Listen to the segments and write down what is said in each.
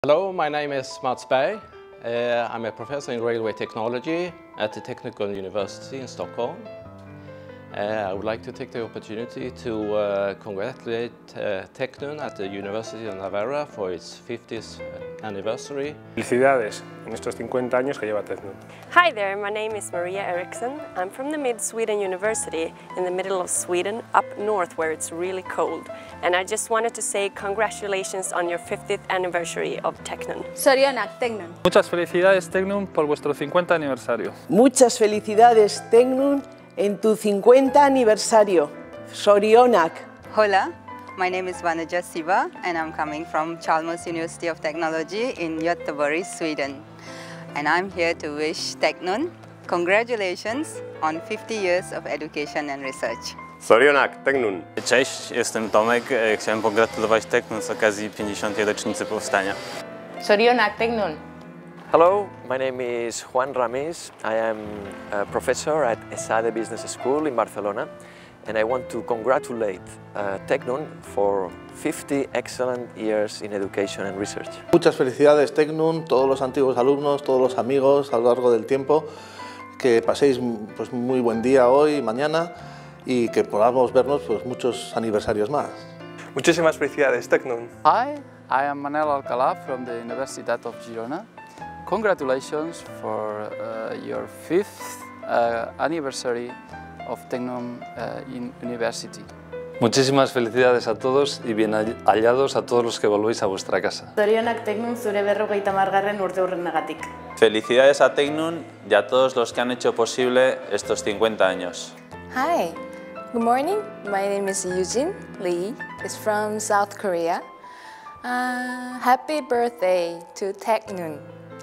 Hello, my name is Mats Berg. I'm a professor in railway technology at the Technical University in Stockholm. I would like to take the opportunity to congratulate Tecnun at the University of Navarra for its 50th anniversary. Felicidades en estos 50 años que lleva Tecnun. Hi there, my name is Maria Eriksson. I'm from the Mid-Sweden University in the middle of Sweden, up north where it's really cold. And I just wanted to say congratulations on your 50th anniversary of Tecnun. Sorionak, Tecnun. Muchas felicidades, Tecnun, por vuestro 50 aniversario. Muchas felicidades, Tecnun, en tu 50 aniversario. Sorionak. Hola, my name is Vanaja Siva and I'm coming from Chalmers University of Technology in Göteborg, Sweden. And I'm here to wish Tecnun congratulations on 50 years of education and research. Sorionak, Tecnun. Cześć, jestem Tomek. Chciałem pogratulować Tecnun z okazji 50. rocznicy powstania. Sorionak, Tecnun. Hello, my name is Juan Ramis. I am a professor at ESADE Business School in Barcelona, and I want to congratulate Tecnun for 50 excellent years in education and research. Muchas felicidades, Tecnun, todos los antiguos alumnos, todos los amigos a lo largo del tiempo. Que paséis pues, muy buen día hoy y mañana y que podamos vernos pues, muchos aniversarios más. Muchísimas felicidades, Tecnun. Hi, I am Manel Alcalá from the Universitat of Girona. Congratulations for your 5th anniversary of Tecnun University. Muchísimas felicidades a todos y bien hallados a todos los que volvéis a vuestra casa. Sorionak, Tecnun, zure 50. urteurrenagatik. Felicidades a Tecnun y a todos los que han hecho posible estos 50 años. Hi, good morning. My name is Eugene Lee. It's from South Korea. Happy birthday to Tecnun.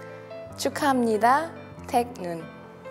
축하합니다, Tecnun.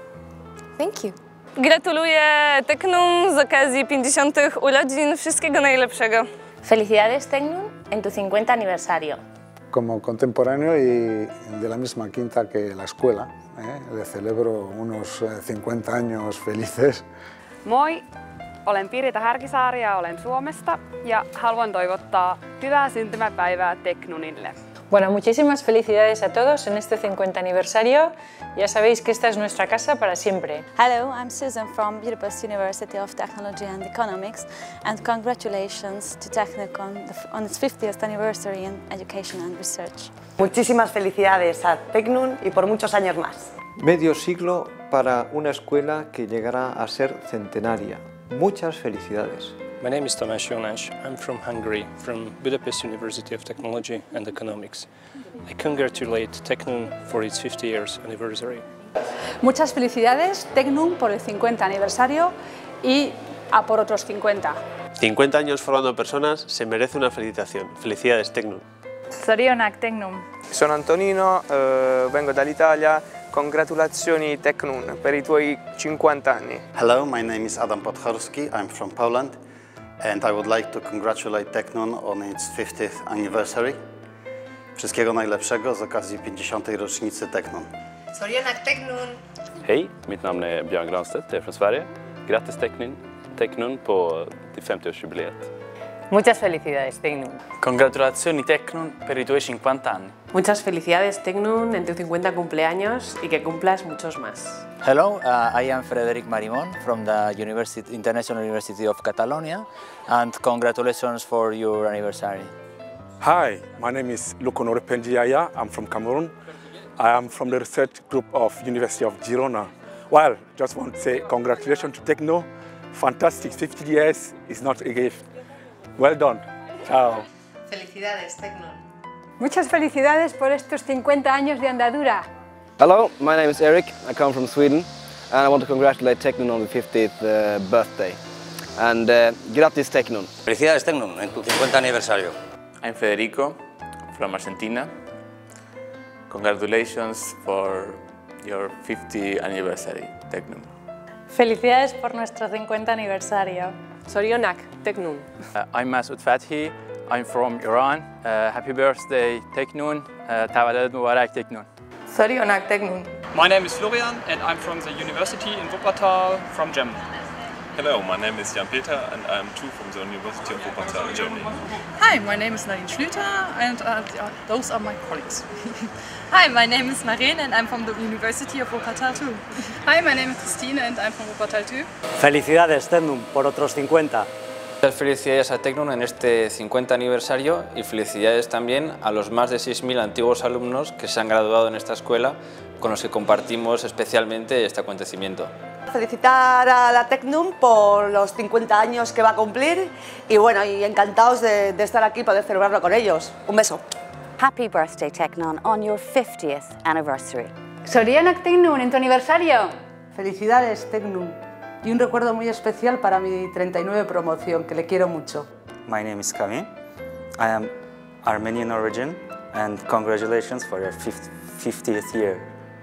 Thank you. Gratuluję Tecnun z okazji 50. urodzin. Wszystkiego najlepszego. Felicidades, Tecnun, en tu 50 aniversario. Como contemporáneo y de la misma quinta que la escuela, le celebro unos 50 años felices. Moi, olen Pirita Härkisaari ja olen Suomesta ja haluan toivottaa hyvää syntymäpäivää Tecnunille. Bueno, muchísimas felicidades a todos en este 50 aniversario. Ya sabéis que esta es nuestra casa para siempre. Hello, I'm Susan from Budapest University of Technology and Economics, and congratulations to Tecnun on its 50th anniversary in education and research. Muchísimas felicidades a Tecnun y por muchos años más. Medio siglo para una escuela que llegará a ser centenaria. Muchas felicidades. My name is Tamás Jonas. I'm from Hungary, from Budapest University of Technology and Economics. I congratulate Tecnun for its 50 years anniversary. Muchas felicidades, Tecnun, por el 50 aniversario y a por otros 50. 50 años formando personas se merece una felicitación. Felicidades, Tecnun. Sorionak, Tecnun. Sono Antonino, vengo dall'Italia. Congratulazioni Tecnun per I tuoi 50 anni. Hello, my name is Adam Podchorski. I'm from Poland. And I would like to congratulate Tecnun on its 50th anniversary. Wszystkiego najlepszego z okazji 50. rocznicy Tecnun. Sorionak, Tecnun. Hej, mitt namn är Björn Granstedt, jag är från Sverige. Grattis Tecnun på det 50-årsjubileet. Muchas felicidades, Tecnun. Congratulazioni, Tecnun, per I tuoi 50 anni. Muchas felicidades, Tecnun, en tu 50 cumpleaños y que cumplas muchos más. Hello, I am Frederic Marimon from the International University of Catalonia, and congratulations for your anniversary. Hi, my name is Lukonore Pendiaya. I'm from Cameroon. I am from the research group of University of Girona. Well, just want to say congratulations to Tecnun. Fantastic, 50 years is not a gift. Well done. Ciao. Felicidades, Tecnun. Muchas felicidades por estos 50 años de andadura. Hello, my name is Eric. I come from Sweden, and I want to congratulate Tecnun on the 50th birthday. And gratis, Tecnun. Felicidades, Tecnun, en tu 50 aniversario. I'm Federico from Argentina. Congratulations for your 50th anniversary, Tecnun. Felicidades por nuestro 50 aniversario. Sorionak, Tecnun. I'm Masoud Fathi. I'm from Iran. Happy birthday, Tecnun. Tavallud Mubarak, Tecnun. Sorionak, Tecnun. My name is Florian and I'm from the University in Wuppertal from Germany. Hello, my name is Jan-Peter and I'm too from the University of Wuppertal, Germany. Hi, my name is Nadine Schlüter and those are my colleagues. Hi, my name is Marine and I'm from the University of Wuppertal too. Hi, my name is Christine and I'm from Wuppertal too. Felicidades Technum por otros 50. Muchas felicidades a Technum en este 50 aniversario y felicidades también a los más de 6.000 antiguos alumnos que se han graduado en esta escuela con los que compartimos especialmente este acontecimiento. Felicitar a la Technum por los 50 años que va a cumplir y bueno, y encantados de estar aquí para celebrarlo con ellos. Un beso. Happy birthday Technum on your 50th anniversary. Zorionak Technum en tu aniversario. Felicidades Technum y un recuerdo muy especial para mi 39 promoción, que le quiero mucho. My name is Kami. I am Armenian origin and congratulations for your 50th year.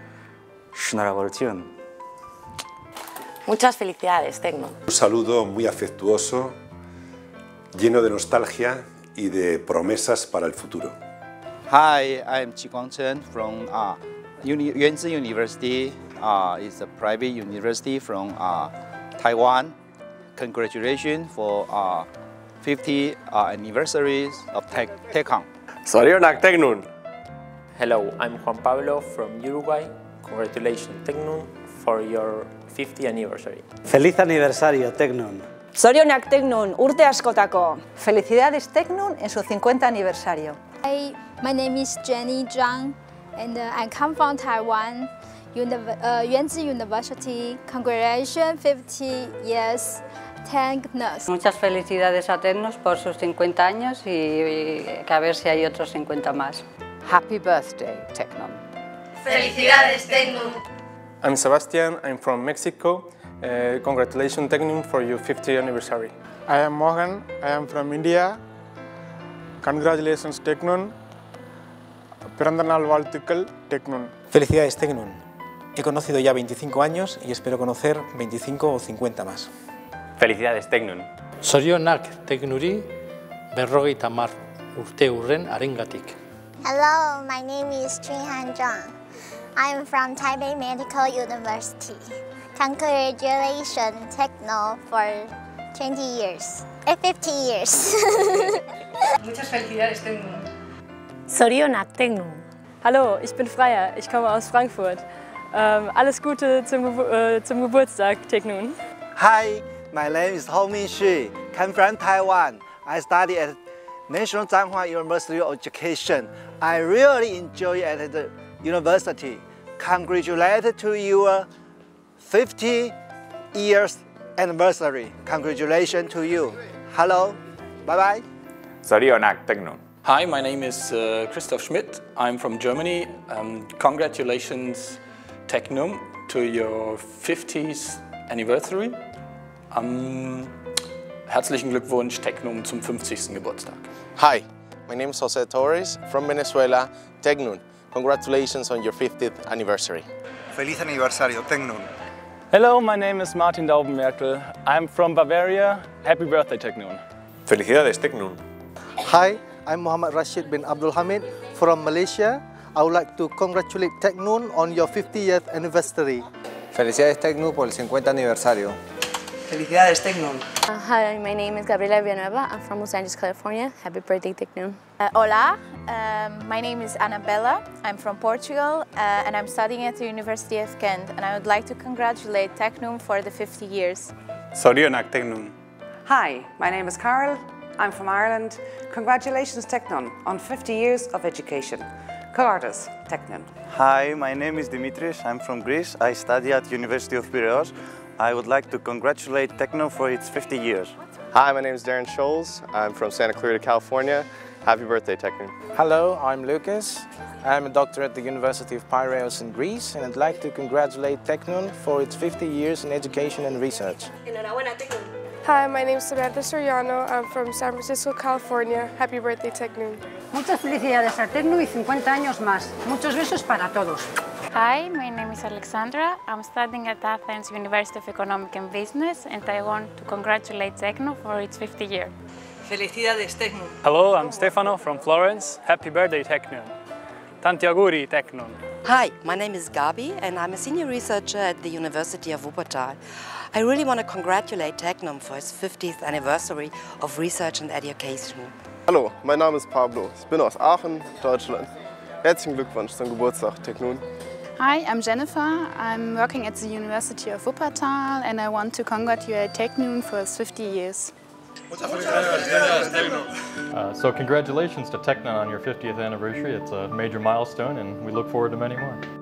Muchas felicidades, Technum. Un saludo muy afectuoso, lleno de nostalgia y de promesas para el futuro. Hi, I'm Chi Guangchen from Yuanzi University. It's a private university from Taiwan. Congratulations for 50 anniversaries of Technum. Zorionak Technum. Hello, I'm Juan Pablo from Uruguay. Congratulations, Technum, for your 50th anniversary. Feliz aniversario, Technum. Zorionak Technum, urte askotako. Felicidades Technum en su 50 aniversario. Hi, my name is Jenny Zhang and I come from Taiwan, Yuanzi University. Congratulations, 50 years. Technum. Muchas felicidades a Technum por sus 50 años y que a ver si hay otros 50 más. Happy birthday, Technum. Felicidades, Technum. I'm Sebastian, I'm from Mexico. Congratulations, Technum, for your 50th anniversary. I am Mohan, I am from India. Congratulations, Technum. Pirandanal Valtukal, Technum. Felicidades, Technum. He conocido ya 25 años y espero conocer 25 o 50 más. Felicidades, Technum. Zorionak Technuri, 50 urte hurren harengatik. Hello, my name is Junhan Zhang. I am from Taipei Medical University. Congratulations, Technum, for 20 years. 50 years. Muchas felicidades, Technum. Zorionak Technum. Hallo, ich bin Freya, ich komme aus Frankfurt. Alles Gute zum Geburtstag, Technum. Hi, my name is Hong Min Xu, come from Taiwan. I study at National Zhanghua University of Education. I really enjoy at the university. Congratulations to your 50 years anniversary. Congratulations to you. Hello, bye-bye. Zorionak Technum. Hi, my name is Christoph Schmidt. I'm from Germany. Congratulations, Technum, to your 50th anniversary. Herzlichen Glückwunsch, Technum, zum 50. Geburtstag. Hi, my name is Jose Torres from Venezuela. Technum, congratulations on your 50th anniversary. Feliz aniversario, Technum. Hello, my name is Martin Daubenmerkel. I'm from Bavaria. Happy birthday, Technum. Felicidades, Technum. Hi, I'm Muhammad Rashid bin Abdul Hamid from Malaysia. I would like to congratulate Technum on your 50th anniversary. Felicidades, Technum, por el 50 aniversario. Felicidades, Technum. Hi, my name is Gabriela Villanueva. I'm from Los Angeles, California. Happy birthday, Technum. Hola, my name is Annabella. I'm from Portugal and I'm studying at the University of Kent, and I would like to congratulate Technum for the 50 years. Zorionak Technum. Hi, my name is Carol. I'm from Ireland. Congratulations, Technum, on 50 years of education. Cartas, Technum. Hi, my name is Dimitris. I'm from Greece. I study at University of Piraeus. I would like to congratulate Technum for its 50 years. Hi, my name is Darren Scholes. I'm from Santa Clarita, California. Happy birthday, Technum. Hello, I'm Lucas. I'm a doctor at the University of Piraeus in Greece, and I'd like to congratulate Technum for its 50 years in education and research. Hi, my name is Samantha Soriano. I'm from San Francisco, California. Happy birthday, Technum. Muchas felicidades a Technum y 50 años más. Muchos besos para todos. Hi, my name is Alexandra. I'm studying at Athens University of Economic and Business, and I want to congratulate Technum for its 50 year. Felicidades, Technum. Hello, I'm Stefano from Florence. Happy birthday, Technum. Tanti auguri, Technum. Hi, my name is Gabi and I'm a senior researcher at the University of Wuppertal. I really want to congratulate Technum for its 50th anniversary of research and education. Hallo, mein Name ist Pablo. Ich bin aus Aachen, Deutschland. Herzlichen Glückwunsch zum Geburtstag, Technun. Hi, I'm Jennifer. I'm working at the University of Wuppertal and I want to congratulate Technum for its 50 years. So congratulations to Technum on your 50th anniversary. It's a major milestone and we look forward to many more.